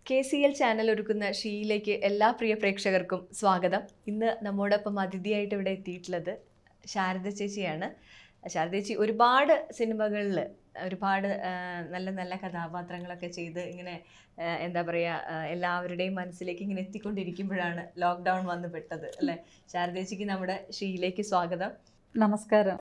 KCL channel ഒരുക്കുന്ന ഷീയിലേക്ക് എല്ലാ പ്രിയ പ്രേക്ഷകർക്കും സ്വാഗതം. ഇന്ന് നമ്മോടൊപ്പം അതിഥിയായിട്ട് ഇവിടെ എത്തിയിട്ടുള്ളത് ശാരദ ചേച്ചിയാണ്. ശാരദ ചേച്ചി ഒരുപാട് സിനിമകളിൽ ഒരുപാട് നല്ല നല്ല കഥാപാത്രങ്ങളൊക്കെ ചെയ്ത് ഇങ്ങനെ എന്താ പറയുക എല്ലാവരുടെയും മനസ്സിലേക്ക് ഇങ്ങനെ എത്തിക്കൊണ്ടിരിക്കുമ്പോഴാണ് ലോക്ക്ഡൗൺ വന്ന് പെട്ടത് അല്ലേ? ശാരദ ചേച്ചിക്ക് നമ്മുടെ ഷീയിലേക്ക് സ്വാഗതം. നമസ്കാരം.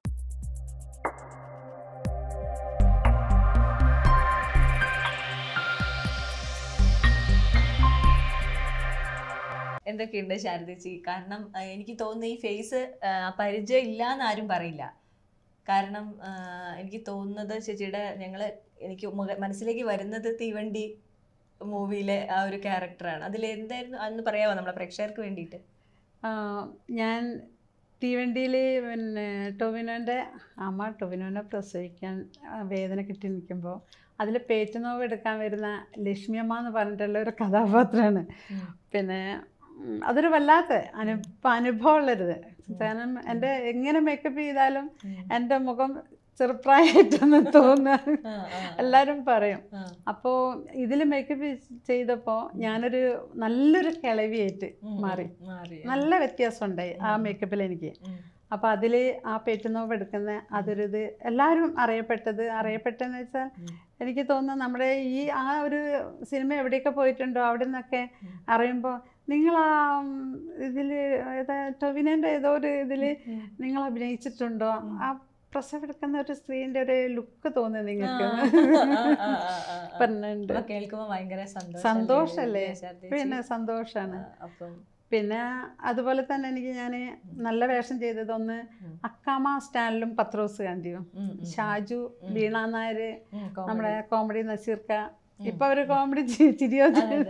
എന്തൊക്കെയുണ്ട് ശാരദേച്ചി? കാരണം എനിക്ക് തോന്നുന്നു ഈ ഫേസ് പരിചയം ഇല്ല എന്നാരും പറയില്ല. കാരണം എനിക്ക് തോന്നുന്നത് ചേച്ചിയുടെ എനിക്ക് മനസ്സിലേക്ക് വരുന്നത് തീവണ്ടി മൂവിയിലെ ആ ഒരു ക്യാരക്ടറാണ്. അതിൽ എന്തായിരുന്നു അന്ന് പറയാമോ നമ്മളെ പ്രേക്ഷകർക്ക് വേണ്ടിയിട്ട്? ഞാൻ തീവണ്ടിയിൽ പിന്നെ ടൊവിനോൻ്റെ അമ്മ ടൊവിനോനെ പ്രസവിക്കാൻ വേദന കിട്ടി നിൽക്കുമ്പോൾ അതിൽ പേറ്റുനോവ് എടുക്കാൻ വരുന്ന ലക്ഷ്മിയമ്മ എന്ന് പറഞ്ഞിട്ടുള്ള ഒരു കഥാപാത്രമാണ്. പിന്നെ അതൊരു വല്ലാത്ത അനുഭവമുള്ളരുത്. കാരണം എൻ്റെ എങ്ങനെ മേക്കപ്പ് ചെയ്താലും എൻ്റെ മുഖം ചെറുപ്രായമായിട്ടൊന്ന് തോന്നുക എല്ലാവരും പറയും. അപ്പോൾ ഇതിൽ മേക്കപ്പ് ചെയ്തപ്പോൾ ഞാനൊരു നല്ലൊരു കിളവിയായിട്ട് മാറി. നല്ല വ്യത്യാസമുണ്ടായി ആ മേക്കപ്പിൽ എനിക്ക്. അപ്പോൾ അതിൽ ആ പേറ്റുനോവ് എടുക്കുന്ന അതൊരിത് എല്ലാവരും അറിയപ്പെട്ടെന്ന് വെച്ചാൽ എനിക്ക് തോന്നുന്നു നമ്മുടെ ആ ഒരു സിനിമ എവിടെയൊക്കെ പോയിട്ടുണ്ടോ അവിടെ നിന്നൊക്കെ അറിയുമ്പോൾ നിങ്ങൾ ആ ഇതിൽ ടൊവിനോൻ്റെ ഏതോ ഒരു ഇതിൽ നിങ്ങൾ അഭിനയിച്ചിട്ടുണ്ടോ, ആ പ്രസവെടുക്കുന്ന ഒരു സ്ത്രീൻ്റെ ഒരു ലുക്ക് തോന്നുന്നു നിങ്ങൾക്ക് പറഞ്ഞിട്ടുണ്ട്. കേൾക്കുമ്പോൾ ഭയങ്കര സന്തോഷമല്ലേ? പിന്നെ സന്തോഷമാണ്. പിന്നെ അതുപോലെ തന്നെ ഞാൻ നല്ല വേഷം ചെയ്തതൊന്ന് അക്കാമ സ്റ്റാൻലും പത്രോസ് ഗാന്ധിയും ഷാജു വീണ നായർ നമ്മുടെ കോമഡി നസീർക്ക. ഇപ്പൊ അവര് കോമഡി ചിരിയോ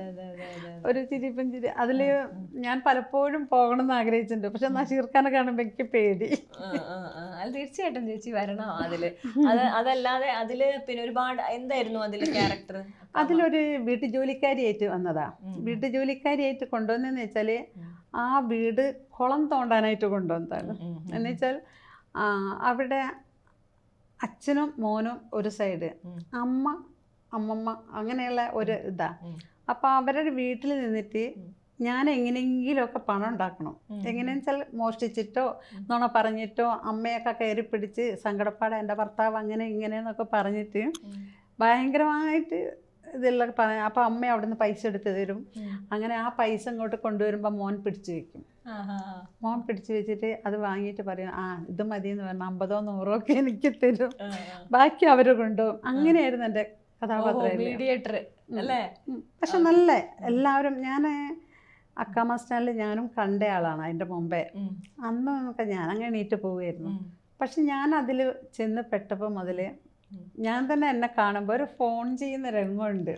ഒരു ചിരിപ്പൻ ചിരി. അതില് ഞാൻ പലപ്പോഴും പോകണമെന്ന് ആഗ്രഹിച്ചിട്ടുണ്ട്. പക്ഷെ നസീർഖാനെ കാണുമ്പോ എനിക്ക് പേടി. തീർച്ചയായിട്ടും ചേച്ചി വരണം അതില്. അതല്ലാതെ അതില് പിന്നെ ഒരുപാട് എന്തായിരുന്നു അതില് ക്യാരക്ടർ? അതിലൊരു വീട്ടുജോലിക്കാരിയായിട്ട് വന്നതാ. വീട്ടുജോലിക്കാരിയായിട്ട് കൊണ്ടുവന്നെന്ന് വെച്ചാല് ആ വീട് കുളം തോണ്ടാനായിട്ട് കൊണ്ടുവന്നതാണ്. എന്ന് വെച്ചാൽ അവിടെ അച്ഛനും മോനും ഒരു സൈഡ്, അമ്മമ്മ അങ്ങനെയുള്ള ഒരു ഇതാ. അപ്പോൾ അവരുടെ വീട്ടിൽ നിന്നിട്ട് ഞാൻ എങ്ങനെയെങ്കിലുമൊക്കെ പണം ഉണ്ടാക്കണം. എങ്ങനെയെന്ന് വെച്ചാൽ മോഷ്ടിച്ചിട്ടോ നുണ പറഞ്ഞിട്ടോ അമ്മയൊക്കെ കയറി പിടിച്ച് സങ്കടപ്പാടെ എൻ്റെ ഭർത്താവ് അങ്ങനെ ഇങ്ങനെയെന്നൊക്കെ പറഞ്ഞിട്ട് ഭയങ്കരമായിട്ട് ഇതെല്ലാം പറയാം. അപ്പോൾ അമ്മ അവിടെ നിന്ന് പൈസ എടുത്ത് തരും. അങ്ങനെ ആ പൈസ ഇങ്ങോട്ട് കൊണ്ടുവരുമ്പോൾ മോൻ പിടിച്ചു വെക്കും. മോൻ പിടിച്ചു വെച്ചിട്ട് അത് വാങ്ങിയിട്ട് പറയും, ഇത് മതി എന്ന് പറഞ്ഞാൽ 50 100 ഒക്കെ എനിക്ക് തരും. ബാക്കി അവർ കൊണ്ടുപോകും. അങ്ങനെയായിരുന്നു എൻ്റെ അല്ലേ? പക്ഷെ നല്ല എല്ലാവരും ഞാൻ അക്കാമ സ്റ്റാൻഡിൽ ഞാനും കണ്ട ആളാണ്. അതിൻ്റെ മുമ്പേ അന്നൊക്കെ ഞാൻ അങ്ങനെ എണീറ്റ് പോവുമായിരുന്നു. പക്ഷെ ഞാൻ അതിൽ ചെന്ന് പെട്ടപ്പോൾ മുതൽ ഞാൻ തന്നെ എന്നെ കാണുമ്പോൾ ഒരു ഫോൺ ചെയ്യുന്ന രംഗമുണ്ട്.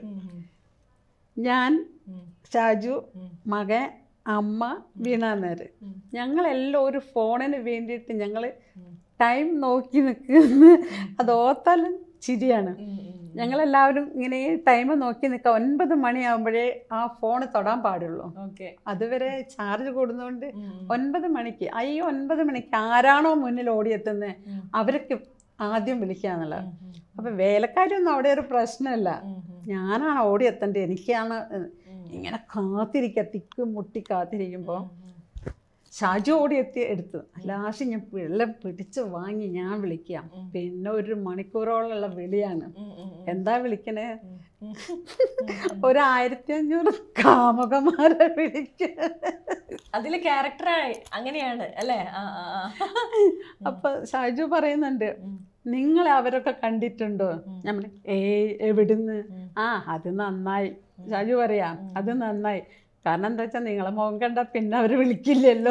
ഞാൻ, ഷാജു, മകൻ, അമ്മ, വീണ നായർ, ഞങ്ങളെല്ലാം ഒരു ഫോണിന് വേണ്ടിയിട്ട് ഞങ്ങൾ ടൈം നോക്കി നിൽക്കുന്ന അത് ഓർത്താലും ചിരിയാണ്. ഞങ്ങളെല്ലാവരും ഇങ്ങനെ ടൈം നോക്കി നിൽക്കുക. 9 മണിയാകുമ്പോഴേ ആ ഫോണ് തൊടാൻ പാടുള്ളൂ. അതുവരെ ചാർജ് കൂടുന്നതുകൊണ്ട് 9 മണിക്ക് 9 മണിക്ക് ആരാണോ മുന്നിൽ ഓടിയെത്തുന്നത് അവർക്ക് ആദ്യം വിളിക്കാന്നുള്ളത്. അപ്പം വേലക്കാരൊന്നും അവിടെ ഒരു പ്രശ്നമല്ല. ഞാനാണ് ഓടിയെത്തേണ്ടത്. എനിക്കാണ് ഇങ്ങനെ തിക്ക് മുട്ടി കാത്തിരിക്കുമ്പോൾ ഷാജു ഓടിയെത്തി എടുത്തു. ലാസ്റ്റ് ഞാൻ എല്ലാം പിടിച്ച് വാങ്ങി ഞാൻ വിളിക്കാം. പിന്നെ 1 മണിക്കൂറോളമുള്ള വിളിയാണ്. എന്താ വിളിക്കണേ? 1500 കാമുകന്മാരെ വിളിക്കുക. അതില് ക്യാരക്ടറായി അങ്ങനെയാണ് അല്ലേ? അപ്പൊ ഷാജു പറയുന്നുണ്ട്, നിങ്ങൾ അവരൊക്കെ കണ്ടിട്ടുണ്ടോ? ഞാൻ എവിടുന്ന്? അത് നന്നായി. ഷാജു പറയാ അത് നന്നായി. കാരണം എന്താ വെച്ചാൽ നിങ്ങളെ മുഖം കണ്ട പിന്നെ അവര് വിളിക്കില്ലല്ലോ.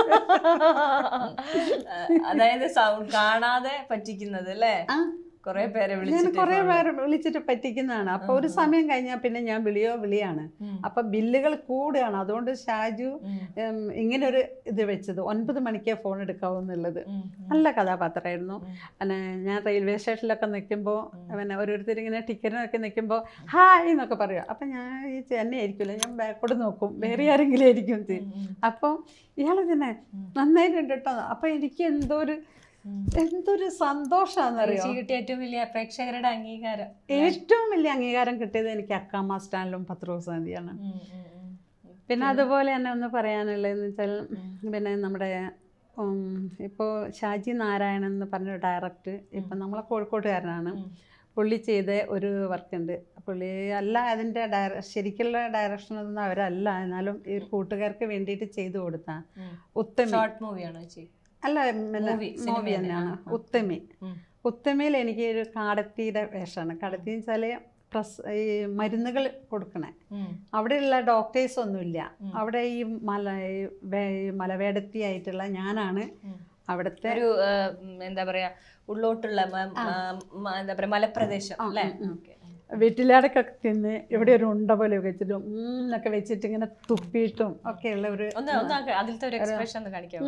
അതായത് സൗണ്ട് കാണാതെ പറ്റിക്കുന്നത് അല്ലേ? കുറെ പേരെ വിളിച്ചിട്ട് പറ്റിക്കുന്നതാണ്. അപ്പൊ ഒരു സമയം കഴിഞ്ഞാൽ പിന്നെ ഞാൻ വിളിയാണ്. അപ്പൊ ബില്ലുകൾ കൂടുകയാണ്. അതുകൊണ്ട് ഷാജു ഇങ്ങനെ ഒരു ഇത് വെച്ചത് 9 മണിക്കേ ഫോൺ എടുക്കാവൂ എന്നുള്ളത്. നല്ല കഥാപാത്രമായിരുന്നു. പിന്നെ ഞാൻ റെയിൽവേ സ്റ്റേഷനിലൊക്കെ നിൽക്കുമ്പോൾ പിന്നെ ഓരോരുത്തരിങ്ങനെ ടിക്കറ്റിനൊക്കെ നിൽക്കുമ്പോൾ ഹായ് എന്നൊക്കെ പറയുക. അപ്പം ഞാൻ ഈ ചെന്നൈ ആയിരിക്കുമല്ലോ, ഞാൻ ബാക്കോട്ട് നോക്കും, വേറെ ആരെങ്കിലും ആയിരിക്കും. അപ്പോൾ ഇയാൾ തന്നെ നന്നായിട്ടുണ്ട് കേട്ടോ. അപ്പം എനിക്ക് എന്തോ ഒരു എന്തൊരു സന്തോഷാന്നറിയോ. കിട്ടിയ ഏറ്റവും വലിയ പ്രേക്ഷകരുടെ അംഗീകാരം, ഏറ്റവും വലിയ അംഗീകാരം കിട്ടിയത് എനിക്ക് അക്കാമ സ്റ്റാൻഡിലും പത്രോസാന്തിയാണ്. പിന്നെ അതുപോലെ തന്നെ ഒന്ന് പറയാനുള്ളതെന്ന് വെച്ചാൽ പിന്നെ നമ്മുടെ ഇപ്പോൾ ഷാജി നാരായണൻ എന്ന് പറഞ്ഞ ഡയറക്ടർ, ഇപ്പം നമ്മളെ കോഴിക്കോട്ടുകാരനാണ്. പുള്ളി ചെയ്ത ഒരു വർക്കുണ്ട്. പുള്ളി അല്ല അതിൻ്റെ ശരിക്കുള്ള ഡയറക്ഷനൊന്നും അവരല്ല, എന്നാലും ഈ കൂട്ടുകാർക്ക് വേണ്ടിയിട്ട് ചെയ്തു കൊടുത്ത ഉത്തമി മൂവിയാണോ? അല്ല, മൂവി തന്നെയാണ് ഉത്തമി. ഉത്തമിയിൽ എനിക്ക് ഒരു കാടത്തിയുടെ വേഷമാണ്. കാടത്തി എന്ന് വെച്ചാൽ ഈ മരുന്നുകൾ കൊടുക്കണേ. അവിടെയുള്ള ഡോക്ടേഴ്സ് ഒന്നുമില്ല. അവിടെ ഈ മലവേടത്തി ആയിട്ടുള്ള ഞാനാണ് അവിടുത്തെ ഒരു എന്താ പറയാ ഉള്ളോട്ടുള്ള എന്താ പറയാ മലപ്രദേശം അല്ലേ. വീട്ടിലാടൊക്കെ തിന്ന് ഇവിടെ ഒരു ഉണ്ട പോലെ വെച്ചിട്ടും ഒക്കെ വെച്ചിട്ട് ഇങ്ങനെ തുപ്പിയിട്ടും ഒക്കെയുള്ള ഒരു അതിലത്തെ ഒരു എക്സ്പ്രഷൻ ഒന്ന് കാണിക്കാം.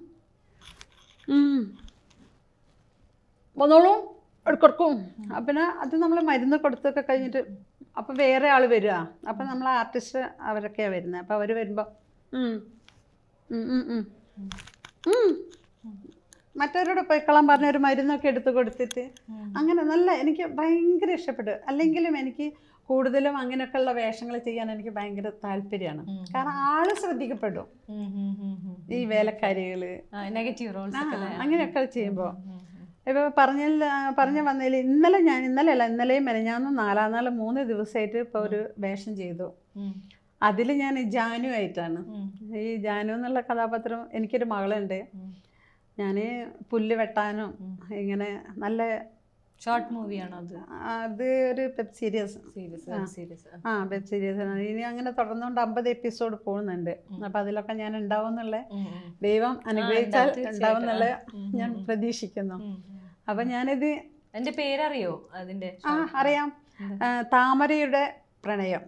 വന്നോളൂ എടുക്കും. പിന്നെ അത് നമ്മൾ മരുന്ന് കൊടുത്തൊക്കെ കഴിഞ്ഞിട്ട് അപ്പം വേറെ ആൾ വരിക. അപ്പം നമ്മൾ ആർട്ടിസ്റ്റ് അവരൊക്കെയാണ് വരുന്നത്. അപ്പം അവർ വരുമ്പോൾ മറ്റവരോട് പോയിക്കളാൻ പറഞ്ഞ ഒരു മരുന്നൊക്കെ എടുത്ത് കൊടുത്തിട്ട് അങ്ങനെ നല്ല എനിക്ക് ഭയങ്കര ഇഷ്ടപ്പെട്ടു. അല്ലെങ്കിലും എനിക്ക് കൂടുതലും അങ്ങനെയൊക്കെയുള്ള വേഷങ്ങൾ ചെയ്യാൻ എനിക്ക് ഭയങ്കര താല്പര്യമാണ്. കാരണം ആള് ശ്രദ്ധിക്കപ്പെടും. ഈ വേലക്കാരികള് നെഗറ്റീവ് റോൾസ് അങ്ങനെയൊക്കെ ചെയ്യുമ്പോൾ ഇപ്പോൾ പറഞ്ഞ വന്നതിൽ ഇന്നലെയും മെനഞ്ഞാന്നും 4 നാൾ 3 ദിവസമായിട്ട് ഇപ്പോൾ ഒരു വേഷം ചെയ്തു. അതിൽ ഞാൻ ജാനു ആയിട്ടാണ്. ഈ ജാനു എന്നുള്ള കഥാപാത്രം, എനിക്കൊരു മകളുണ്ട്. ഞാൻ പുല്ല് വെട്ടാനും ഇങ്ങനെ നല്ല ഷോർട്ട് മൂവിയാണോ അത്? അത് ഒരു വെബ് സീരീസ്. വെബ് സീരീസ് ആണ്. ഇനി അങ്ങനെ തുടർന്നുകൊണ്ട് 50 എപ്പിസോഡ് പോകുന്നുണ്ട്. അപ്പം അതിലൊക്കെ ഞാൻ ഉണ്ടാവും എന്നുള്ള ദൈവം അനുഗ്രഹിച്ചാൽ ഉണ്ടാവും എന്നുള്ള ഞാൻ പ്രതീക്ഷിക്കുന്നു. അപ്പം ഞാനിത് എൻ്റെ പേരറിയോ അതിൻ്റെ? അറിയാം. താമരയുടെ പ്രണയം.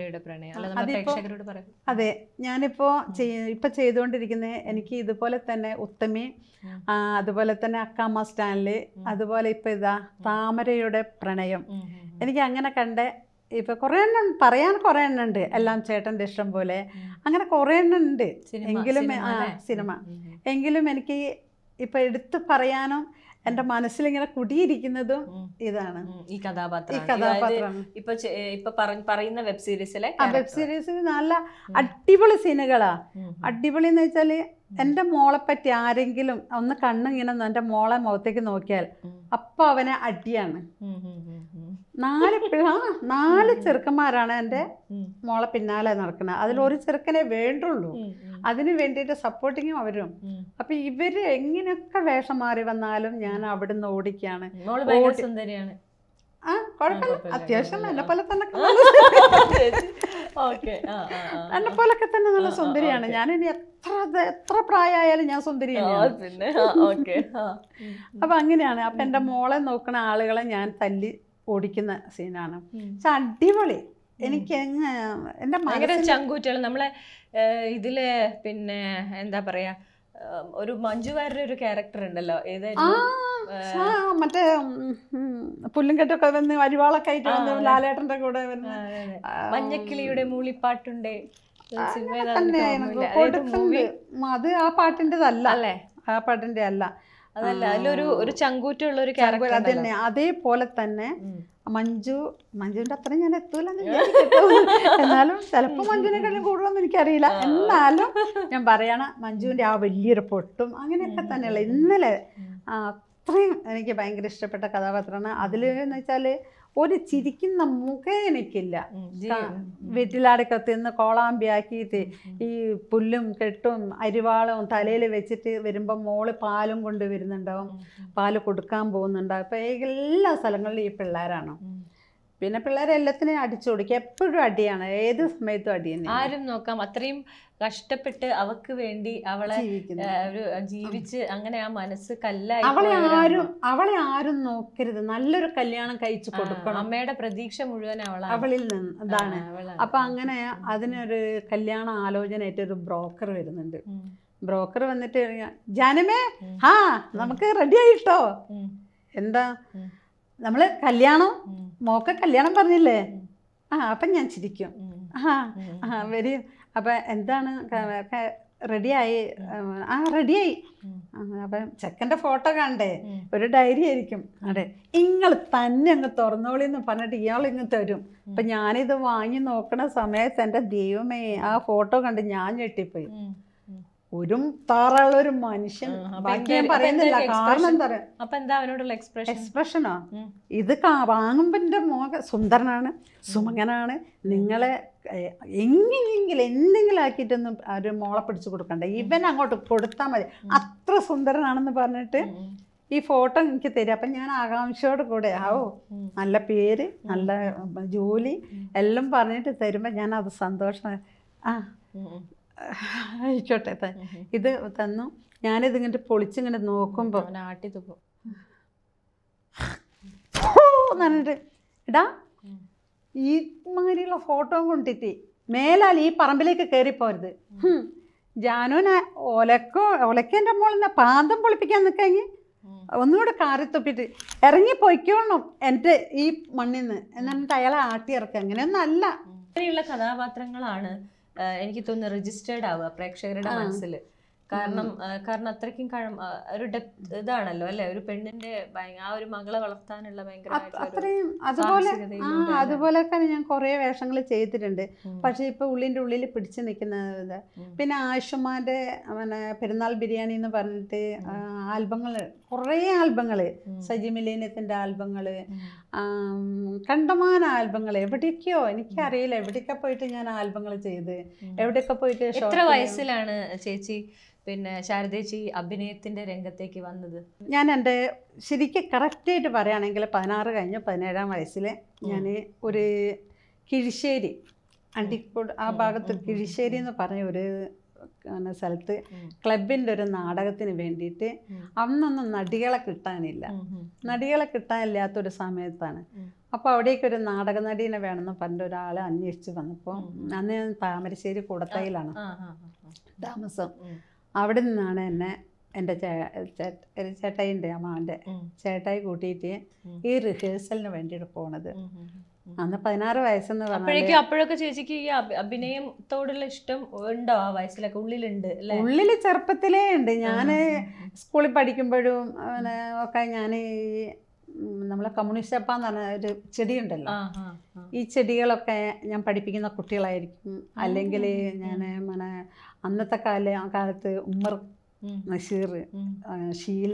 അതെ, ഞാനിപ്പോൾ ഇപ്പം ചെയ്തുകൊണ്ടിരിക്കുന്നത് എനിക്ക് ഇതുപോലെ തന്നെ ഉത്തമി, അതുപോലെ തന്നെ അക്കാമ സ്റ്റാൻലി, അതുപോലെ ഇപ്പം ഇതാ താമരയുടെ പ്രണയം. എനിക്ക് അങ്ങനെ കണ്ട് ഇപ്പം കുറേ എണ്ണം പറയാൻ കുറേ എണ്ണം ഉണ്ട്. എല്ലാം ചേട്ടൻ്റെ ഇഷ്ടം പോലെ അങ്ങനെ കുറേ എണ്ണം ഉണ്ട്. എങ്കിലും സിനിമ എങ്കിലും എനിക്ക് ഇപ്പം എടുത്ത് പറയാനും എൻ്റെ മനസ്സിലിങ്ങനെ കുടിയിരിക്കുന്നതും ഇതാണ്, ഈ കഥാപാത്രം. ഇപ്പൊ പറയുന്ന വെബ് സീരീസിലെ വെബ് സീരീസിൽ നല്ല അടിപൊളി സീനുകളാ. അടിപൊളി എന്ന് വെച്ചാല് എൻ്റെ മോളെപ്പറ്റി ആരെങ്കിലും ഒന്ന് കണ്ണിങ്ങനെ എൻ്റെ മോളെ മുഖത്തേക്ക് നോക്കിയാൽ അപ്പൊ അവനെ അടിയാണ്. 4 ചെറുക്കന്മാരാണ് എൻ്റെ മോളെ പിന്നാലെ നടക്കുന്നത്. അതിലൊരു ചെറുക്കനെ വേണ്ടുള്ളൂ. അതിന് വേണ്ടിയിട്ട് സപ്പോർട്ടിങ്ങും അവരും. അപ്പൊ ഇവര് എങ്ങനെയൊക്കെ വേഷം മാറി വന്നാലും ഞാൻ അവിടുന്ന് ഓടിക്കാണ്. സുന്ദരിയാണ്. കുഴപ്പമില്ല, അത്യാവശ്യം എന്നെ പോലെ തന്നെ നല്ല സുന്ദരിയാണ്. ഞാനിനി എത്ര പ്രായമായാലും ഞാൻ സുന്ദരിയാണ്. അപ്പൊ അങ്ങനെയാണ്. അപ്പൊ എൻ്റെ മോളെ നോക്കുന്ന ആളുകളെ ഞാൻ തല്ലി ഓടിക്കുന്ന സീനാണ്. പക്ഷെ അടിപൊളി. എനിക്ക് എൻ്റെ ഭയങ്കര ചങ്കൂറ്റുകൾ. നമ്മളെ ഇതില് പിന്നെ എന്താ പറയാ ഒരു മഞ്ജു വാര്യരുടെ ഒരു ക്യാരക്ടർ ഉണ്ടല്ലോ, മറ്റേ പുല്ലും കെട്ടൊക്കെ വന്ന് അരിവാളൊക്കെ ആയിട്ട് വന്ന് ലാലേട്ടന്റെ കൂടെ വന്ന് മഞ്ഞക്കിളിയുടെ മൂളിപ്പാട്ടുണ്ടേ. അത് ആ പാട്ടിൻ്റെതല്ല അല്ലേ? ആ പാട്ടിന്റെ അല്ല, അതല്ല. അതിലൊരു ചങ്കൂറ്റുള്ള ഒരു ക്യാരക്ടർ അതന്നെ. അതേപോലെ തന്നെ മഞ്ജുവിന്റെ അത്രയും ഞാൻ എത്തൂലെന്ന് എന്നാലും ചിലപ്പോൾ മഞ്ജുവിനെക്കാളും കൂടുതലൊന്നും എനിക്കറിയില്ല. എന്നാലും ഞാൻ പറയണ മഞ്ജുവിന്റെ ആ വലിയൊരു പൊട്ടും അങ്ങനെയൊക്കെ തന്നെയുള്ള ഇന്നലെ അത്രയും എനിക്ക് ഭയങ്കര ഇഷ്ടപ്പെട്ട കഥാപാത്രമാണ്. അതിൽ എന്ന് വെച്ചാല് ഒരു ചിരിക്കുന്ന മുഖം എനിക്കില്ല. വീട്ടിലാടൊക്കെ തിന്ന് കോളാമ്പിയാക്കിയിട്ട് ഈ പുല്ലും കെട്ടും അരിവാളും തലയിൽ വെച്ചിട്ട് വരുമ്പോൾ മോള് പാലും കൊണ്ട് വരുന്നുണ്ടാവും, പാല് കൊടുക്കാൻ പോകുന്നുണ്ടാവും. ഇപ്പം എല്ലാ സ്ഥലങ്ങളിലും ഈ പിള്ളേരാണ്. പിന്നെ പിള്ളേരെ എല്ലാത്തിനെയും അടിച്ചു കൊടുക്കുക. എപ്പോഴും അടിയാണ്, ഏത് സമയത്തും അടി തന്നെ. ആരും നോക്കാം അത്രയും കഷ്ടപ്പെട്ട് അവക്ക് വേണ്ടി അവളെ ജീവിച്ച് അങ്ങനെ ആ മനസ്സ് കല്ലായി. അവളെ ആരും നോക്കരുത്, നല്ലൊരു കല്യാണം കഴിച്ചു കൊടുക്കണം. അമ്മയുടെ പ്രതീക്ഷ മുഴുവൻ അവളിൽ നിന്ന് അതാണ്. അപ്പൊ അങ്ങനെ അതിനൊരു കല്യാണ ആലോചനയായിട്ട് ഒരു ബ്രോക്കർ വരുന്നുണ്ട്. ബ്രോക്കർ വന്നിട്ട് ജാനമേ നമുക്ക് റെഡി ആയിട്ടോ, എന്താ നമ്മള് കല്യാണം മോക്ക കല്യാണം പറഞ്ഞില്ലേ? അപ്പം ഞാൻ ചിരിക്കും. വരും. അപ്പം എന്താണ് റെഡിയായി. റെഡിയായി. അപ്പം ചെക്കൻ്റെ ഫോട്ടോ കണ്ടേ, ഒരു ഡയറി ആയിരിക്കും. അതെ, നിങ്ങൾ തന്നെ അങ്ങ് തുറന്നോളിന്ന് പറഞ്ഞിട്ട് ഇയാൾ ഇങ്ങ് തരും. അപ്പം ഞാനിത് വാങ്ങി നോക്കണ സമയത്ത് എൻ്റെ ദൈവമേ, ആ ഫോട്ടോ കണ്ട് ഞാൻ ഞെട്ടിപ്പോയി. ഒരു താറുള്ളൊരു മനുഷ്യൻ. ബാക്കി ഞാൻ പറയുന്നില്ല, കാരണം എന്താ പറയാ. അപ്പൊ എന്താ അവനോടുള്ള എക്സ്പ്രഷനോ? ഇത് വാങ്ങുമ്പോ എൻ്റെ മോഹ സുന്ദരനാണ്, സുമങ്ങനാണ്, നിങ്ങളെ എങ്ങനെയെങ്കിലും എന്തെങ്കിലും ആക്കിയിട്ടൊന്നും ഒരു മോളെ പിടിച്ചു കൊടുക്കണ്ട, ഇവൻ അങ്ങോട്ട് കൊടുത്താൽ മതി, അത്ര സുന്ദരനാണെന്ന് പറഞ്ഞിട്ട് ഈ ഫോട്ടോ എനിക്ക് തരും. അപ്പം ഞാൻ ആകാംക്ഷയോട് കൂടെ നല്ല പേര്, നല്ല ജോലി എല്ലാം പറഞ്ഞിട്ട് തരുമ്പോൾ ഞാൻ അത് സന്തോഷം. ആയിക്കോട്ടെ, ഇത് തന്നു. ഞാനിതിങ്ങനെ പൊളിച്ചിങ്ങനെ നോക്കുമ്പോൾ പറഞ്ഞിട്ട്, എടാ ഈ മാതിരിയുള്ള ഫോട്ടോ കൊണ്ടിട്ട് മേലാൽ ഈ പറമ്പിലേക്ക് കയറിപ്പോരുത്. ജാനുവിനെ ഒലക്കേൻ്റെ മോളിൽ പാന്തം പൊളിപ്പിക്കാൻ നിൽക്കഴിഞ്ഞ് ഒന്നുകൂടെ കാറി തുപ്പിട്ട് ഇറങ്ങിപ്പോയിക്കോണം എൻ്റെ ഈ മണ്ണിൽ നിന്ന് എന്നിട്ട് അയാളെ ആട്ടി ഇറക്കുക. അങ്ങനെയൊന്നും അല്ല. അങ്ങനെയുള്ള കഥാപാത്രങ്ങളാണ് എനിക്ക് തോന്നുന്നു രജിസ്റ്റേർഡ് ആവുക പ്രേക്ഷകരുടെ മനസ്സിൽ. കാരണം അത്രയ്ക്കും ഒരു ഡെപ്ത് ഇതാണല്ലോ അല്ലെ, ഒരു പെണ്ണിന്റെ ആ ഒരു മകളെ വളർത്താനുള്ള അത്രയും. അതുപോലെയൊക്കെ ഞാൻ കുറേ വേഷങ്ങൾ ചെയ്തിട്ടുണ്ട്. പക്ഷെ ഇപ്പൊ ഉള്ളിൻ്റെ ഉള്ളിൽ പിടിച്ചു നിൽക്കുന്നത്. പിന്നെ ആയുഷ്മാന്റെ പെരുന്നാൾ ബിരിയാണി എന്ന് പറഞ്ഞിട്ട് ആൽബങ്ങള്, കുറേ ആൽബങ്ങള്, സജി മിലീനത്തിന്റെ ആൽബങ്ങള്, കണ്ടമാന ആൽബങ്ങൾ, എവിടേക്കോ എനിക്കറിയില്ല, എവിടെയൊക്കെ പോയിട്ട് ഞാൻ ആൽബങ്ങൾ ചെയ്ത്, എവിടെയൊക്കെ പോയിട്ട്. എത്ര വയസ്സിലാണ് ചേച്ചി പിന്നെ ശാരദേച്ചി അഭിനയത്തിന്റെ രംഗത്തേക്ക് വന്നത്? ഞാൻ എൻ്റെ ശരിക്കും കറക്റ്റായിട്ട് പറയുകയാണെങ്കിൽ 16 കഴിഞ്ഞ 17-ാം വയസ്സിൽ ഞാൻ ഒരു കിഴിശ്ശേരി, അണ്ടിക്കോട് ആ ഭാഗത്ത് കിഴിശ്ശേരി എന്ന് പറഞ്ഞ ഒരു സ്ഥലത്ത് ക്ലബിൻ്റെ ഒരു നാടകത്തിന് വേണ്ടിയിട്ട്, അന്നൊന്നും നടികളെ കിട്ടാനില്ലാത്തൊരു സമയത്താണ്. അപ്പോൾ അവിടേക്കൊരു നാടക നടീനെ വേണമെന്ന് പറഞ്ഞ ഒരാൾ അന്വേഷിച്ച് വന്നപ്പോൾ, അന്ന് ഞാൻ താമരശ്ശേരി കൂടത്തായിലാണ് താമസം. അവിടെ നിന്നാണ് എന്നെ എൻ്റെ ചേട്ടായിൻ്റെ അമ്മാവൻ്റെ ചേട്ടായി കൂട്ടിയിട്ട് ഈ റിഹേഴ്സലിന് വേണ്ടിയിട്ട് പോണത്. അന്ന് 16 വയസ്സെന്ന് പറഞ്ഞാൽ അപ്പോഴൊക്കെ ചേച്ചിക്ക് ഈ അഭിനയത്തോടുള്ള ഇഷ്ടം ഉണ്ടോ? ആ വയസ്സിലൊക്കെ ഉള്ളിലുണ്ട്? ഉള്ളിൽ ചെറുപ്പത്തിലേ ഉണ്ട്. ഞാൻ സ്കൂളിൽ പഠിക്കുമ്പോഴും ഒക്കെ ഞാൻ ഈ നമ്മളെ കമ്മ്യൂണിസ്റ്റ് അപ്പ എന്ന് പറഞ്ഞ ഒരു ചെടിയുണ്ടല്ലോ, ഈ ചെടികളൊക്കെ ഞാൻ പഠിപ്പിക്കുന്ന കുട്ടികളായിരിക്കും. അല്ലെങ്കിൽ ഞാൻ അന്നത്തെ കാലത്ത് ഉമ്മർ, നഷീർ, ഷീല,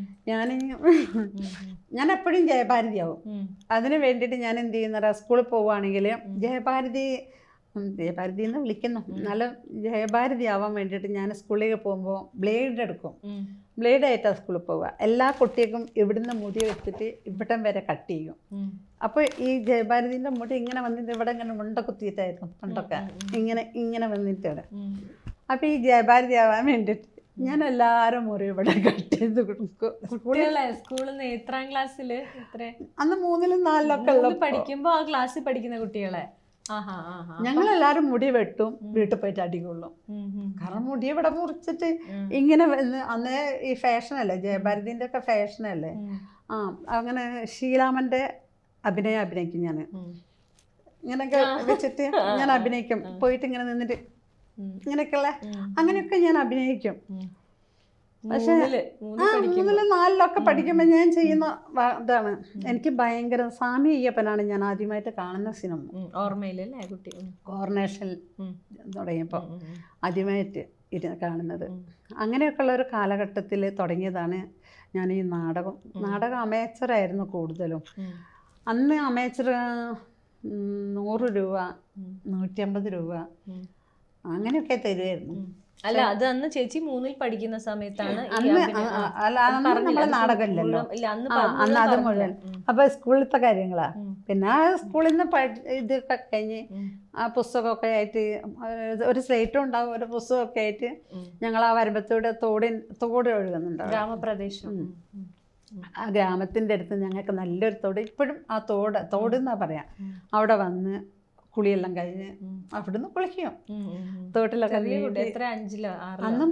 ഞാൻ എപ്പോഴും ജയഭാരതിയാവും. അതിന് വേണ്ടിയിട്ട് ഞാൻ എന്ത് ചെയ്യുന്ന, സ്കൂളിൽ പോവുകയാണെങ്കിൽ ജയഭാരതി എന്ന് വിളിക്കുന്നു, നല്ല ജയഭാരതി ആവാൻ വേണ്ടിയിട്ട് ഞാൻ സ്കൂളിലേക്ക് പോകുമ്പോൾ ബ്ലേഡ് എടുക്കും. ബ്ലേഡായിട്ടാണ് സ്കൂളിൽ പോവുക. എല്ലാ കുട്ടികൾക്കും ഇവിടുന്ന് മുടി വെച്ചിട്ട് ഇവിടം വരെ കട്ട് ചെയ്യും. അപ്പോൾ ഈ ജയഭാരതിൻ്റെ മുടി ഇങ്ങനെ വന്നിട്ട് ഇവിടെ ഇങ്ങനെ മുണ്ട കുത്തിയിട്ടായിരുന്നു പണ്ടൊക്കെ, ഇങ്ങനെ വന്നിട്ടാണ്. അപ്പോൾ ഈ ജയഭാരതി ആവാൻ വേണ്ടിയിട്ട് ഞാൻ എല്ലാവരും മുറി ഇവിടെ കട്ട് ചെയ്ത് കൊടുക്കും. സ്കൂളിൽ എത്രാം ക്ലാസ്സിൽ? അന്ന് 3-ലും 4-ലൊക്കെ ഉള്ള പഠിക്കുമ്പോൾ ആ ക്ലാസ്സിൽ പഠിക്കുന്ന കുട്ടികളെ ഞങ്ങളെല്ലാരും മുടി വെട്ടും, വീട്ടിൽ പോയിട്ട് അടികൊള്ളും. കാരണം മുടി ഇവിടെ മുറിച്ചിട്ട് ഇങ്ങനെ അന്ന് ഈ ഫാഷനല്ലേ, ജയഭാരതിന്റെ ഒക്കെ ഫാഷനല്ലേ. അങ്ങനെ ഷീലാമന്റെ അഭിനയിക്കും ഞാൻ. ഇങ്ങനെയൊക്കെ വെച്ചിട്ട് ഞാൻ അഭിനയിക്കും, പോയിട്ട് ഇങ്ങനെ നിന്നിട്ട് ഇങ്ങനെയൊക്കെയുള്ള അങ്ങനെയൊക്കെ ഞാൻ അഭിനയിക്കും. പക്ഷെ 3-ലും 4-ലൊക്കെ പഠിക്കുമ്പോൾ ഞാൻ ചെയ്യുന്ന ഇതാണ്. എനിക്ക് ഭയങ്കര സ്വാമി അയ്യപ്പനാണ് ഞാൻ ആദ്യമായിട്ട് കാണുന്ന സിനിമ. ഓർമ്മയിലല്ലേ കുട്ടി? കോർണേഷനിൽ തുടങ്ങിയപ്പോൾ ആദ്യമായിട്ട് കാണുന്നത്. അങ്ങനെയൊക്കെയുള്ള ഒരു കാലഘട്ടത്തിൽ തുടങ്ങിയതാണ് ഞാൻ ഈ നാടകം അമേച്ചറായിരുന്നു കൂടുതലും. അന്ന് അമേച്ചർ 100 രൂപ, 150 രൂപ അങ്ങനെയൊക്കെ തരുമായിരുന്നു. അല്ല, അത് അന്ന് ചേച്ചി 3-ൽ പഠിക്കുന്ന സമയത്താണ്. നമ്മളെ നാടകമില്ലല്ലോ അന്ന്, അത് മുഴുവൻ. അപ്പൊ സ്കൂളിലത്തെ കാര്യങ്ങളാ. പിന്നെ സ്കൂളിൽ നിന്ന് ഇതൊക്കെ കഴിഞ്ഞ് ആ പുസ്തകമൊക്കെ ആയിട്ട് ഒരു സ്ലേറ്റും ഉണ്ടാവും, ഒരു പുസ്തകമൊക്കെ ആയിട്ട് ഞങ്ങൾ ആ വരുമ്പത്തൂടെ തോട് ഒഴുകുന്നുണ്ടാവും. ഗ്രാമപ്രദേശം. ആ ഗ്രാമത്തിൻ്റെ അടുത്ത് ഞങ്ങൾക്ക് നല്ലൊരു തോട്, ഇപ്പോഴും ആ തോട് എന്നാ പറയാം. അവിടെ വന്ന് കുളിയെല്ലാം കഴിഞ്ഞ് അവിടുന്ന് കുളിക്കും തോട്ടിലൊക്കെ. അന്ന്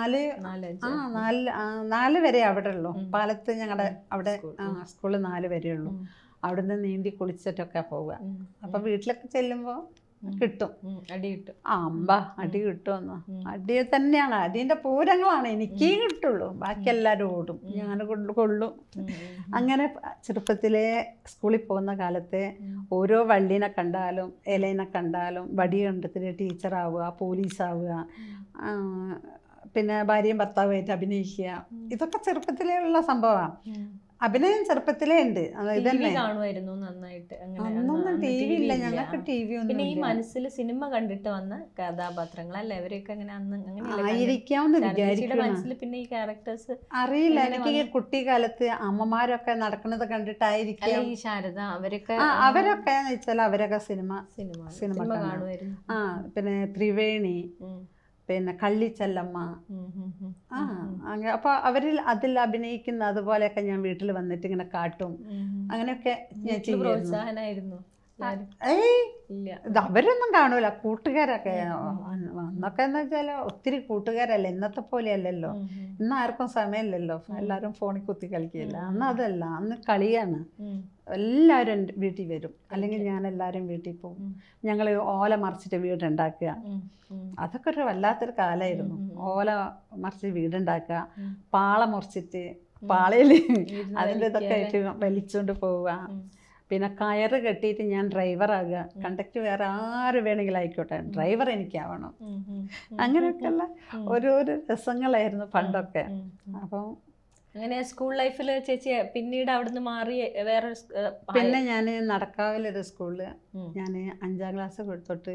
4 വരെ അവിടെ ഉള്ളൂ. പാലത്ത് ഞങ്ങളുടെ അവിടെ സ്കൂളിൽ 4 വരെ ഉള്ളൂ. അവിടുന്ന് നീന്തി കുളിച്ചിട്ടൊക്കെ പോവുക. അപ്പം വീട്ടിലൊക്കെ ചെല്ലുമ്പോൾ കിട്ടും. അടി കിട്ടും. അമ്പ അടി കിട്ടുമെന്നോ, അടി തന്നെയാണ്, അടിൻ്റെ പൂരങ്ങളാണ്. എനിക്കേ കിട്ടുള്ളൂ, ബാക്കി എല്ലാവരും ഓടും, ഞാൻ കൊള്ളും. അങ്ങനെ ചെറുപ്പത്തിലെ സ്കൂളിൽ പോകുന്ന കാലത്തെ ഓരോ വള്ളീനെ കണ്ടാലും ഇലേനെ കണ്ടാലും വടി കണ്ടെത്തിട്ട് ടീച്ചറാവുക, പോലീസാവുക, പിന്നെ ഭാര്യയും ഭർത്താവുമായിട്ട് അഭിനയിക്കുക, ഇതൊക്കെ ചെറുപ്പത്തിലേ ഉള്ള സംഭവമാണ്. അഭിനയം ചെറുപ്പത്തിലേ ഉണ്ട്. ഇതന്നെ കാണുമായിരുന്നു നന്നായിട്ട്. അന്നൊന്നും ടി വി ഇല്ല, ഞങ്ങൾക്ക് ടി വി ഒന്നും. പിന്നെ ഈ മനസ്സിൽ സിനിമ കണ്ടിട്ട് വന്ന കഥാപാത്രങ്ങൾ അല്ലേ അവരെയൊക്കെ അങ്ങനെ ആയിരിക്കാമെന്ന് വിചാരിക്കും. മനസ്സിൽ പിന്നെ ഈ ക്യാരക്ടേഴ്സ് അറിയില്ല. എനിക്ക് ഈ കുട്ടിക്കാലത്ത് അമ്മമാരൊക്കെ നടക്കുന്നത് കണ്ടിട്ടായിരിക്കും. ഈ ശാരദ അവരൊക്കെ എന്ന് വെച്ചാൽ അവരൊക്കെ സിനിമ കാണുമായിരുന്നു. പിന്നെ ത്രിവേണി, പിന്നെ കള്ളിച്ചെല്ലമ്മ, അപ്പോൾ അതിൽ അഭിനയിക്കുന്ന അതുപോലെയൊക്കെ ഞാൻ വീട്ടിൽ വന്നിട്ട് ഇങ്ങനെ കാട്ടും. അങ്ങനെയൊക്കെ ഞാൻ പ്രോത്സാഹനമായിരുന്നു. അവരൊന്നും കാണൂല, കൂട്ടുകാരൊക്കെ. അന്നൊക്കെ എന്ന് വെച്ചാൽ ഒത്തിരി കൂട്ടുകാരല്ല, ഇന്നത്തെ പോലെയല്ലല്ലോ. ഇന്ന് ആർക്കും സമയമില്ലല്ലോ, എല്ലാവരും ഫോണിൽ കുത്തി കളിക്കുകയില്ല. അന്ന് അതല്ല, അന്ന് കളിയാണ്. എല്ലാവരും വീട്ടിൽ വരും, അല്ലെങ്കിൽ ഞാൻ എല്ലാവരും വീട്ടിൽ പോകും. ഞങ്ങൾ ഓല മറിച്ചിട്ട് വീടുണ്ടാക്കുക, അതൊക്കെ ഒരു വല്ലാത്തൊരു കാലമായിരുന്നു. ഓല മറിച്ച് വീടുണ്ടാക്കുക, പാള മുറിച്ചിട്ട് പാളയിൽ അതിൻ്റെ ഇതൊക്കെ ആയിട്ട് വലിച്ചുകൊണ്ട് പോവുക. പിന്നെ കയറ് കെട്ടിയിട്ട് ഞാൻ ഡ്രൈവറാകുക, കണ്ടക്ടർ വേറെ ആര് വേണമെങ്കിലും ആയിക്കോട്ടെ, ഡ്രൈവർ എനിക്കാവണം. അങ്ങനെയൊക്കെയുള്ള ഓരോരോ രസങ്ങളായിരുന്നു പണ്ടൊക്കെ. അപ്പം അങ്ങനെ സ്കൂൾ ലൈഫിൽ ചേച്ചി പിന്നീട് അവിടുന്ന് മാറി വേറെ പിന്നെ ഞാൻ നടക്കാവിലൊരു സ്കൂളിൽ ഞാൻ 5ാം ക്ലാസ് തൊട്ട്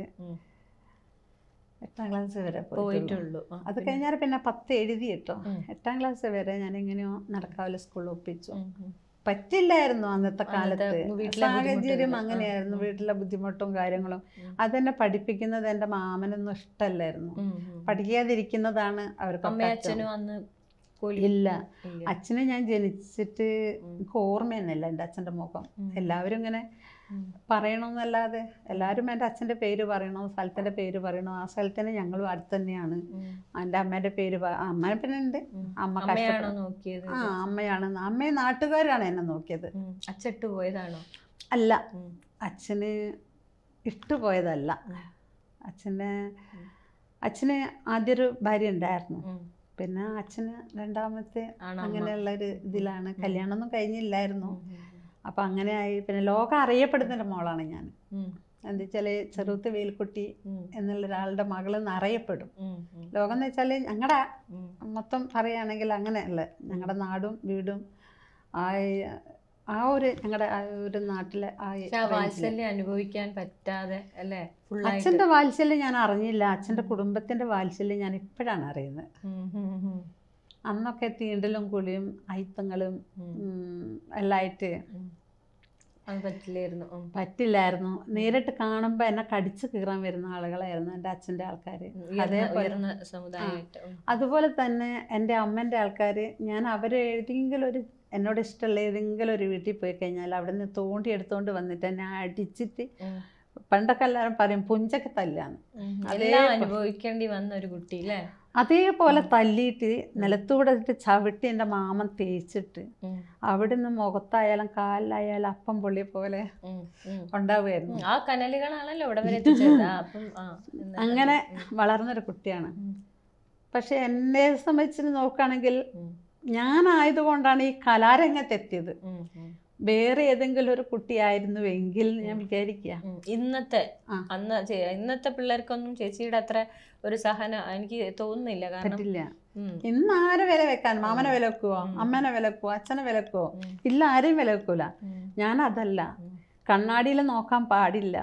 8ാം ക്ലാസ് വരെ പോയിട്ടുള്ളൂ. അത് കഴിഞ്ഞാൽ പിന്നെ 10 എഴുതി കേട്ടോ. 8ാം ക്ലാസ് വരെ ഞാൻ എങ്ങനെയോ നടക്കാവിലെ സ്കൂളിൽ ഒപ്പിച്ചു. പറ്റില്ലായിരുന്നു അന്നത്തെ കാലത്ത്, സാഹചര്യം അങ്ങനെയായിരുന്നു, വീട്ടിലെ ബുദ്ധിമുട്ടും കാര്യങ്ങളും. അതെന്നെ പഠിപ്പിക്കുന്നത് എൻ്റെ മാമനൊന്നും ഇഷ്ടമല്ലായിരുന്നു. പഠിക്കാതിരിക്കുന്നതാണ് അവർക്ക്. ഇല്ല, അച്ഛനെ ഞാൻ ജനിച്ചിട്ട് എനിക്ക് ഓർമ്മയൊന്നുമില്ല എൻ്റെ അച്ഛൻ്റെ മുഖം. എല്ലാവരും ഇങ്ങനെ പറയണമെന്നല്ലാതെ എല്ലാവരും എൻ്റെ അച്ഛൻ്റെ പേര് പറയണോ, സ്ഥലത്തിൻ്റെ പേര് പറയണോ. ആ സ്ഥലത്തിന് ഞങ്ങളും അടുത്ത് തന്നെയാണ്. എൻ്റെ അമ്മേൻ്റെ പേര് അമ്മ പിന്നെ ഉണ്ട്. അമ്മ നോക്കിയത്? അമ്മയാണ്. അമ്മയെ നാട്ടുകാരാണ് എന്നെ നോക്കിയത്. അച്ഛട്ട് പോയതാണോ? അല്ല, അച്ഛന് ഇട്ടുപോയതല്ല. അച്ഛന് ആദ്യൊരു ഭാര്യ ഉണ്ടായിരുന്നു, പിന്നെ അച്ഛന് രണ്ടാമത്തെ അങ്ങനെയുള്ളൊരു ഇതിലാണ്. കല്യാണമൊന്നും കഴിഞ്ഞില്ലായിരുന്നു. അപ്പം അങ്ങനെ ആയി. പിന്നെ ലോകം അറിയപ്പെടുന്നൊരു മോളാണ് ഞാൻ. എന്താ വെച്ചാൽ ചെറുത്ത് വേൽക്കുട്ടി എന്നുള്ള ഒരാളുടെ മകളെന്ന് അറിയപ്പെടും. ലോകം എന്ന് വെച്ചാൽ ഞങ്ങളുടെ മൊത്തം പറയുകയാണെങ്കിൽ അങ്ങനെയല്ല, ഞങ്ങളുടെ നാടും വീടും ഞങ്ങളുടെ ഒരു നാട്ടിലെ വാത്സല്യം അനുഭവിക്കാൻ പറ്റാതെ അല്ലേ? അച്ഛൻ്റെ വാത്സല്യം ഞാൻ അറിഞ്ഞില്ല. അച്ഛൻ്റെ കുടുംബത്തിൻ്റെ വാത്സല്യം ഞാൻ ഇപ്പോഴാണ് അറിയുന്നത്. അന്നൊക്കെ തീണ്ടലും കുളിയും അയിത്തങ്ങളും എല്ലായിട്ട് പറ്റില്ലായിരുന്നു. നേരിട്ട് കാണുമ്പോൾ എന്നെ കടിച്ചു കീറാൻ വരുന്ന ആളുകളായിരുന്നു എൻ്റെ അച്ഛൻ്റെ ആൾക്കാർ. അതുപോലെ തന്നെ എൻ്റെ അമ്മേൻ്റെ ആൾക്കാർ. ഞാൻ ഏതെങ്കിലും ഒരു എന്നോട് ഇഷ്ടമുള്ള ഏതെങ്കിലും ഒരു വീട്ടിൽ പോയി കഴിഞ്ഞാൽ അവിടെ നിന്ന് തോണ്ടി എടുത്തുകൊണ്ട് വന്നിട്ട് എന്നെ അടിച്ചിട്ട്, പണ്ടൊക്കെ എല്ലാവരും പറയും പുഞ്ചൊക്കെ തല്ലാന്ന്, അനുഭവിക്കേണ്ടി വന്ന ഒരു കുട്ടി അല്ലേ? അതേപോലെ തല്ലിയിട്ട് നിലത്തൂടെ ചവിട്ടി എൻ്റെ മാമൻ തേച്ചിട്ട് അവിടെ നിന്ന് മുഖത്തായാലും കാലിലായാലും അപ്പം പൊള്ളിയ പോലെ ഉണ്ടാവുമായിരുന്നു. അങ്ങനെ വളർന്നൊരു കുട്ടിയാണ്. പക്ഷെ എന്നെ സംബന്ധിച്ച് നോക്കുകയാണെങ്കിൽ ഞാനായതുകൊണ്ടാണ് ഈ കലാരംഗത്തെത്തിയത്. വേറെ ഏതെങ്കിലും ഒരു കുട്ടിയായിരുന്നുവെങ്കിൽ ഞാൻ വിചാരിക്കുക ഇന്നത്തെ പിള്ളേർക്കൊന്നും ചേച്ചിയുടെ അത്ര ഒരു സഹനം എനിക്ക് തോന്നുന്നില്ല. കാരണം ഇന്ന് ആരെ വില വെക്കാൻ? മാമനെ വില വെക്കുവോ? അമ്മേനെ വില വെക്കുവോ? അച്ഛനെ വില വെക്കുവോ? ഇല്ല, ആരെയും വില വെക്കൂല. ഞാനതല്ല. കണ്ണാടിയിൽ നോക്കാൻ പാടില്ല,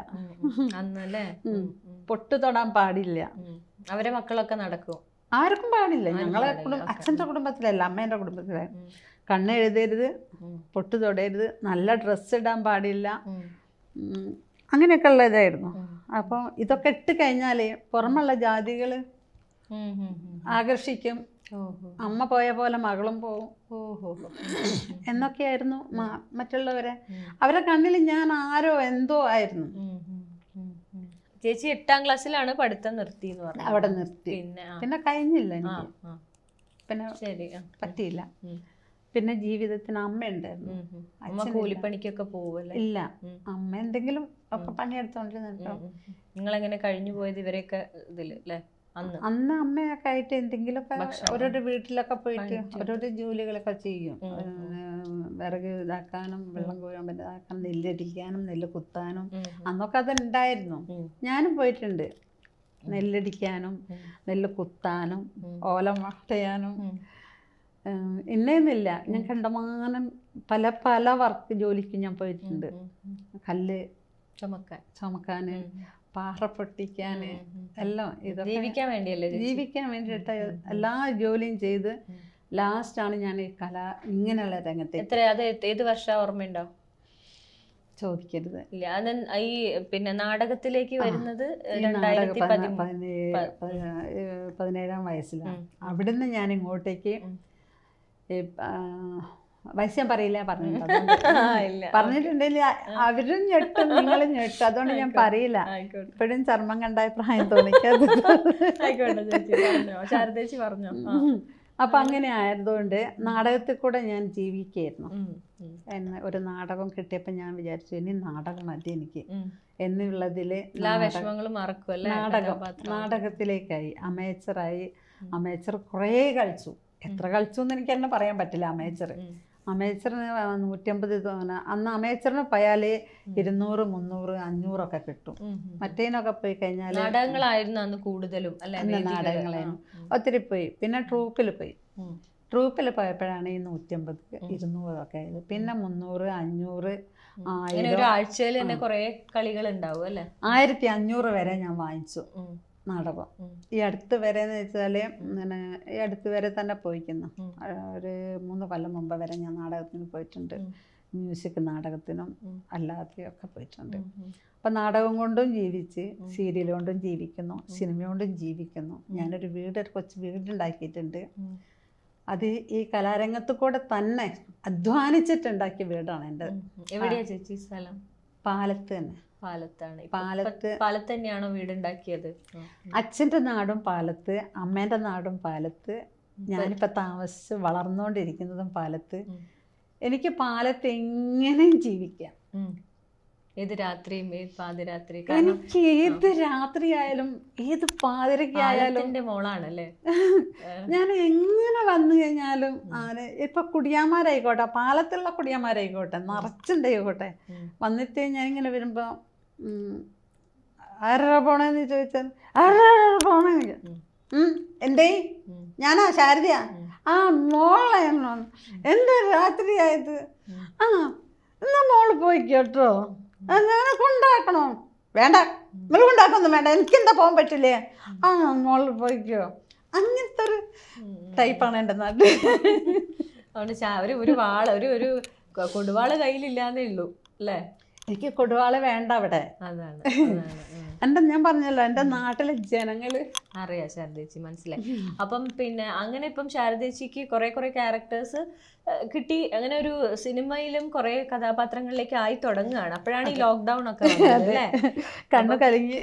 പൊട്ടു തൊടാൻ പാടില്ല. അവരെ മക്കളൊക്കെ നടക്കും, ആർക്കും പാടില്ല. ഞങ്ങളെ അച്ഛൻ്റെ കുടുംബത്തിലല്ല, അമ്മേൻ്റെ കുടുംബത്തിലെ. കണ്ണെഴുതരുത്, പൊട്ടു തൊടരുത്, നല്ല ഡ്രസ്സ് ഇടാൻ പാടില്ല, അങ്ങനെയൊക്കെ ഉള്ള ഇതായിരുന്നു. അപ്പോൾ ഇതൊക്കെ ഇട്ട് കഴിഞ്ഞാൽ പുറമുള്ള ജാതികൾ ആകർഷിക്കും. അമ്മ പോയ പോലെ മകളും പോവും എന്നൊക്കെയായിരുന്നു മറ്റുള്ളവരെ. അവരെ കണ്ണിൽ ഞാൻ ആരോ എന്തോ ആയിരുന്നു. ചേച്ചി 8ാം ക്ലാസ്സിലാണ് പഠിത്തം നിർത്തി എന്ന് പറഞ്ഞു. അവിടെ നിർത്തി. പിന്നെ കഴിഞ്ഞില്ല എനിക്ക്, പിന്നെ പറ്റിയില്ല. പിന്നെ ജീവിതത്തിന് അമ്മ ഉണ്ടായിരുന്നു. അമ്മ കൂലിപ്പണിക്കൊക്കെ പോവല്ലേ? ഇല്ല, അമ്മ എന്തെങ്കിലും ഒക്കെ പണിയെടുത്തോണ്ടിരുന്നോ. നിങ്ങളെങ്ങനെ കഴിഞ്ഞു പോയത് ഇവരെയൊക്കെ ഇതില് അല്ലേ? അന്ന് അമ്മയൊക്കെ ആയിട്ട് എന്തെങ്കിലുമൊക്കെ ഓരോരോ വീട്ടിലൊക്കെ പോയിട്ട് ഓരോരോ ജോലികളൊക്കെ ചെയ്യും. വിറക് ഇതാക്കാനും വെള്ളം കോരാൻ ഇതാക്കാനും നെല്ലടിക്കാനും നെല്ല് കുത്താനും അന്നൊക്കെ അതുണ്ടായിരുന്നു. ഞാനും പോയിട്ടുണ്ട് നെല്ലടിക്കാനും നെല്ല് കുത്താനും ഓല ചെയ്യാനും. ഇന്നേന്നില്ല, ഞാൻ കണ്ടമാനം പല പല വർക്ക് ജോലിക്ക് ഞാൻ പോയിട്ടുണ്ട്. കല്ല് ചുമക്കാന്, പാറ പൊട്ടിക്കാന്, എല്ലാം ഇതൊക്കെ ജീവിക്കാൻ വേണ്ടിയല്ലേ? ജീവിക്കാൻ വേണ്ടിയിട്ട് എല്ലാ ജോലിയും ചെയ്ത് ലാസ്റ്റാണ് ഞാൻ ഈ കല ഇങ്ങനെയുള്ള രംഗത്ത്. അത് ഏത് വർഷം ഓർമ്മയുണ്ടോ? ചോദിക്കരുത്. ഇല്ല, അത് ഈ പിന്നെ നാടകത്തിലേക്ക് വരുന്നത് 17-ാം വയസ്സിലാണ്. അവിടുന്ന് ഞാൻ ഇങ്ങോട്ടേക്ക് വയസ്സ് ഞാൻ പറയില്ല, പറഞ്ഞിട്ടുണ്ടെങ്കിൽ അവരും ഞെട്ടും നിങ്ങളും ഞെട്ടും, അതുകൊണ്ട് ഞാൻ പറയില്ല. ഇപ്പോഴും ചർമ്മം കണ്ടായ പ്രായം തോന്നിക്കാതെ. അപ്പൊ അങ്ങനെ ആയതുകൊണ്ട് നാടകത്തിൽ കൂടെ ഞാൻ ജീവിക്കായിരുന്നു. എന്നെ ഒരു നാടകം കിട്ടിയപ്പോൾ ഞാൻ വിചാരിച്ചു ഇനി നാടകം മതി എനിക്ക് എന്നുള്ളതില് നാടകത്തിലേക്കായി. അമേച്ചറായി. അമേച്ചർ കുറേ കളിച്ചു. എത്ര കളിച്ചു എന്ന് എനിക്ക് തന്നെ പറയാൻ പറ്റില്ല. അമേച്ചറിന് 150 അന്ന് അമേച്ചറിന് പോയാൽ 200, 300, 500 ഒക്കെ കിട്ടും. മറ്റേനൊക്കെ പോയി കഴിഞ്ഞാൽ നാടകങ്ങളായിരുന്നു അന്ന് കൂടുതലും. നാടകങ്ങളായിരുന്നു ഒത്തിരി പോയി. പിന്നെ ട്രൂപ്പിൽ പോയപ്പോഴാണ് ഈ 150, 200 ഒക്കെ ആയത്. പിന്നെ 300, 500, 1000. ആഴ്ചയിൽ തന്നെ കുറെ കളികൾ ഉണ്ടാവും അല്ലേ? 1500 വരെ ഞാൻ വാങ്ങിച്ചു നാടകം. ഈ അടുത്ത് വരെ എന്ന് വെച്ചാൽ ഇങ്ങനെ ഈ അടുത്ത് വരെ തന്നെ പോയിക്കുന്നു. ഒരു 3 കൊല്ലം മുമ്പ് വരെ ഞാൻ നാടകത്തിന് പോയിട്ടുണ്ട്. മ്യൂസിക് നാടകത്തിനും അല്ലാതെയൊക്കെ പോയിട്ടുണ്ട്. അപ്പം നാടകം കൊണ്ടും ജീവിച്ച്, സീരിയൽ കൊണ്ടും ജീവിക്കുന്നു, സിനിമ കൊണ്ടും ജീവിക്കുന്നു. ഞാനൊരു കൊച്ചു വീടുണ്ടാക്കിയിട്ടുണ്ട്. അത് ഈ കലാരംഗത്ത് കൂടെ തന്നെ അധ്വാനിച്ചിട്ടുണ്ടാക്കിയ വീടാണ് എൻ്റെ. എവിടെയാ ചേച്ചി സ്ഥലം? പാലത്ത് തന്നെ. പാലത്ത് തന്നെയാണോ വീടുണ്ടാക്കിയത്? അച്ഛൻ്റെ നാടും പാലത്ത്, അമ്മേൻ്റെ നാടും പാലത്ത്, ഞാനിപ്പോൾ താമസിച്ച് വളർന്നുകൊണ്ടിരിക്കുന്നതും പാലത്ത്. എനിക്ക് പാലത്ത് എങ്ങനെയും ജീവിക്കാം. ഏത് രാത്രിയും ഏത് പാതിരാത്രി, എനിക്ക് ഏത് രാത്രിയായാലും ഏത് പാതിരക്കായാലും. മോളാണല്ലേ ഞാൻ എങ്ങനെ വന്നു കഴിഞ്ഞാലും ഇപ്പൊ കുടിയാന്മാരായിക്കോട്ടെ, പാലത്തുള്ള കുടിയാന്മാരായിക്കോട്ടെ, നിറച്ചുണ്ടായിക്കോട്ടെ, വന്നിട്ട് ഞാനിങ്ങനെ വരുമ്പോ ആരാ പോണേന്ന് ചോദിച്ചാൽ ആരാ പോണേ എന്തേ ഞാനാ ശാരദയാ, ആ മോളായിരുന്നു, എന്താ രാത്രിയായത്, ആ എന്നാ മോള് പോയിക്കോട്ടോ, അങ്ങനെ കൊണ്ടാക്കണോ, വേണ്ട നിങ്ങൾ കൊണ്ടാക്കൊന്നും വേണ്ട, എനിക്കെന്താ പോകാൻ പറ്റില്ലേ, ആ മോള് പോയിക്കോ. അങ്ങനത്തെ ഒരു ടൈപ്പാണ് എൻ്റെ നാട്ടിൽ. അതുകൊണ്ട് ഒരു കൊടുവാള് കയ്യിലില്ലാന്നേ ഉള്ളൂ അല്ലേ? എനിക്ക് കൊടുവാള് വേണ്ട അവിടെ. അതാണ് ഞാൻ പറഞ്ഞല്ലോ എൻ്റെ നാട്ടിലെ ജനങ്ങള് അറിയാം ശാരദേച്ചി, മനസ്സിലായി. അപ്പം പിന്നെ അങ്ങനെ ഇപ്പം ശാരദേച്ചിക്ക് കുറെ ക്യാരക്ടേഴ്സ് കിട്ടി, അങ്ങനെ ഒരു സിനിമയിലും കുറെ കഥാപാത്രങ്ങളിലേക്ക് ആയി തുടങ്ങുകയാണ്. അപ്പോഴാണ് ഈ ലോക്ക്ഡൗൺ ഒക്കെ അല്ലേ? കണ്ണു കലങ്ങി.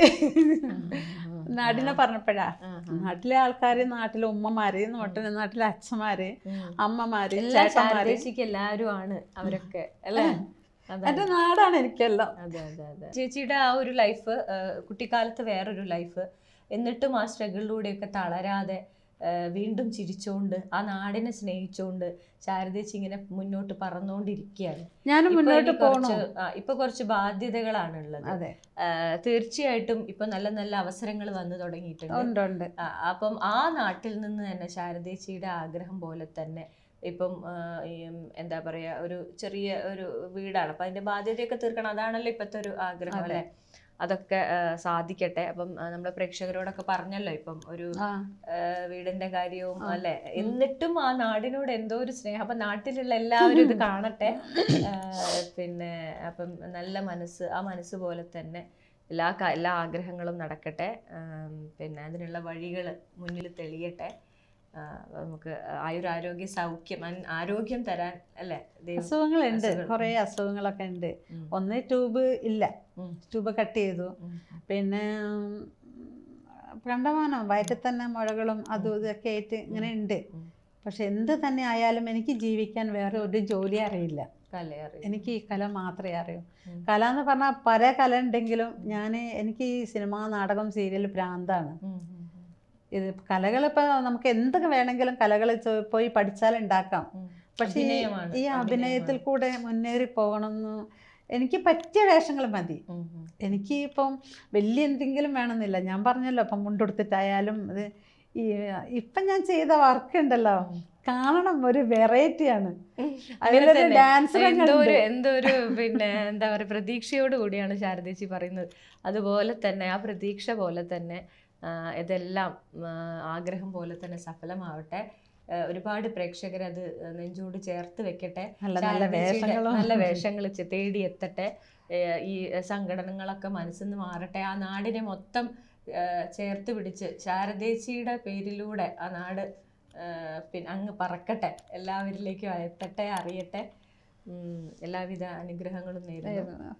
നാടിനെ പറഞ്ഞപ്പോഴാ നാട്ടിലെ ആൾക്കാര്, നാട്ടിലെ ഉമ്മമാര്, നാട്ടിലെ അച്ഛന്മാര്, അമ്മമാര്, ശാരദേച്ചിക്ക് എല്ലാവരും ആണ് അവരൊക്കെ അല്ലേ? എന്റെ നാടാണ് എനിക്കെല്ലാം. അതെ. ചേച്ചിയുടെ ആ ഒരു ലൈഫ്, കുട്ടിക്കാലത്ത് വേറൊരു ലൈഫ്, എന്നിട്ടും ആ സ്ട്രഗിളിലൂടെയൊക്കെ തളരാതെ വീണ്ടും ചിരിച്ചോണ്ട് ആ നാടിനെ സ്നേഹിച്ചോണ്ട് ശാരദേച്ചി ഇങ്ങനെ മുന്നോട്ട് പറന്നുകൊണ്ടിരിക്കുകയാണ്. ഞാനും മുന്നോട്ട് ഇപ്പൊ കുറച്ച് ബാധ്യതകളാണുള്ളത്. തീർച്ചയായിട്ടും ഇപ്പൊ നല്ല നല്ല അവസരങ്ങൾ വന്നു തുടങ്ങിയിട്ടുണ്ട്. അപ്പം ആ നാട്ടിൽ നിന്ന് തന്നെ ശാരദേച്ചിയുടെ ആഗ്രഹം പോലെ തന്നെ ഇപ്പം എന്താ പറയാ, ഒരു ചെറിയ ഒരു വീടാണ്, അപ്പൊ അതിന്റെ ബാധ്യതയൊക്കെ തീർക്കണം, അതാണല്ലോ ഇപ്പത്തെ ഒരു ആഗ്രഹം അല്ലെ? അതൊക്കെ സാധിക്കട്ടെ. അപ്പം നമ്മുടെ പ്രേക്ഷകരോടൊക്കെ പറഞ്ഞല്ലോ ഇപ്പം ഒരു വീടിന്റെ കാര്യവും അല്ലെ, എന്നിട്ടും ആ നാടിനോട് എന്തോ ഒരു സ്നേഹം. അപ്പൊ നാട്ടിലുള്ള എല്ലാവരും ഇത് കാണട്ടെ. പിന്നെ അപ്പം നല്ല മനസ്സ്, ആ മനസ്സ് പോലെ തന്നെ എല്ലാ ആഗ്രഹങ്ങളും നടക്കട്ടെ. പിന്നെ അതിനുള്ള വഴികൾ മുന്നിൽ തെളിയട്ടെ. നമുക്ക് ആയുരാരോഗ്യ സൗഖ്യം, ആരോഗ്യം തരാൻ അല്ലേ? അസുഖങ്ങളുണ്ട്, കുറേ അസുഖങ്ങളൊക്കെ ഉണ്ട്. ഒന്ന് ട്യൂബ് ഇല്ല, ട്യൂബ് കട്ട് ചെയ്തു. പിന്നെ കണ്ടമാനം വയറ്റിൽ തന്നെ മുഴകളും അതും ഇതൊക്കെ ആയിട്ട് ഇങ്ങനെ ഉണ്ട്. പക്ഷെ എന്ത് തന്നെ ആയാലും എനിക്ക് ജീവിക്കാൻ വേറെ ഒരു ജോലി അറിയില്ല. കലയറിയാം. എനിക്ക് ഈ കല മാത്രമേ അറിയൂ. കല എന്ന് പറഞ്ഞാൽ പല കല ഉണ്ടെങ്കിലും എനിക്ക് ഈ സിനിമ, നാടകം, സീരിയൽ ഭ്രാന്താണ്. ഇത് കലകളിപ്പോൾ നമുക്ക് എന്തൊക്കെ വേണമെങ്കിലും കലകൾ പോയി പഠിച്ചാൽ ഉണ്ടാക്കാം. പക്ഷേ ഈ അഭിനയത്തിൽ കൂടെ മുന്നേറി പോകണമെന്ന് എനിക്ക് പറ്റിയ വേഷങ്ങൾ മതി. എനിക്ക് ഇപ്പം വലിയ എന്തെങ്കിലും വേണമെന്നില്ല. ഞാൻ പറഞ്ഞല്ലോ, ഇപ്പം മുണ്ടെടുത്തിട്ടായാലും ഇത് ഇപ്പം ഞാൻ ചെയ്ത വർക്ക് ഉണ്ടല്ലോ, കാണണം, ഒരു വെറൈറ്റിയാണ്. എന്തോ ഒരു പിന്നെ എന്താ പറയുക, പ്രതീക്ഷയോട് കൂടിയാണ് ശാരദേച്ചി പറയുന്നത്. അതുപോലെ തന്നെ ആ പ്രതീക്ഷ പോലെ തന്നെ ഇതെല്ലാം ആഗ്രഹം പോലെ തന്നെ സഫലമാവട്ടെ. ഒരുപാട് പ്രേക്ഷകർ അത് നെഞ്ചോട് ചേർത്ത് വെക്കട്ടെ. നല്ല വേഷങ്ങൾ തേടി എത്തട്ടെ. ഈ സംഘടനകളൊക്കെ മനസ്സിൽ നിന്ന് മാറട്ടെ. ആ നാടിനെ മൊത്തം ചേർത്ത് പിടിച്ച് ശാരദേച്ചിയുടെ പേരിലൂടെ ആ നാട് പിന്നെ അങ്ങ് പറക്കട്ടെ, എല്ലാവരിലേക്കും എത്തട്ടെ, അറിയട്ടെ. എല്ലാവിധ അനുഗ്രഹങ്ങളും നേരുന്നു.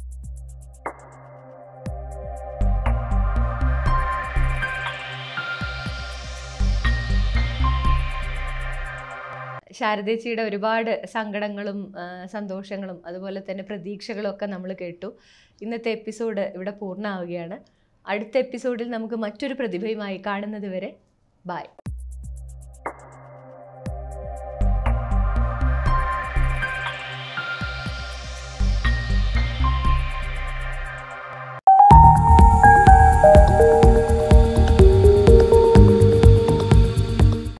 ശാരദേച്ചിയുടെ ഒരുപാട് സങ്കടങ്ങളും സന്തോഷങ്ങളും അതുപോലെ തന്നെ പ്രതീക്ഷകളും ഒക്കെ നമ്മൾ കേട്ടു. ഇന്നത്തെ എപ്പിസോഡ് ഇവിടെ പൂർണ്ണമാവുകയാണ്. അടുത്ത എപ്പിസോഡിൽ നമുക്ക് മറ്റൊരു പ്രതിഭയുമായി കാണുന്നത് വരെ ബൈ.